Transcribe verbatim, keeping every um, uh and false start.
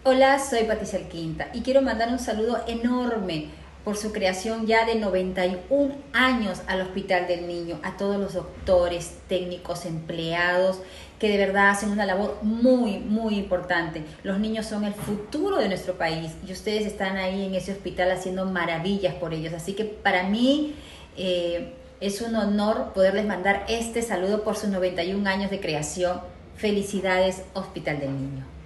Hola, soy Patricia Alquinta y quiero mandar un saludo enorme por su creación ya de noventa y un años al Hospital del Niño, a todos los doctores, técnicos, empleados que de verdad hacen una labor muy, muy importante. Los niños son el futuro de nuestro país y ustedes están ahí en ese hospital haciendo maravillas por ellos. Así que para mí eh, es un honor poderles mandar este saludo por sus noventa y un años de creación. Felicidades, Hospital del Niño.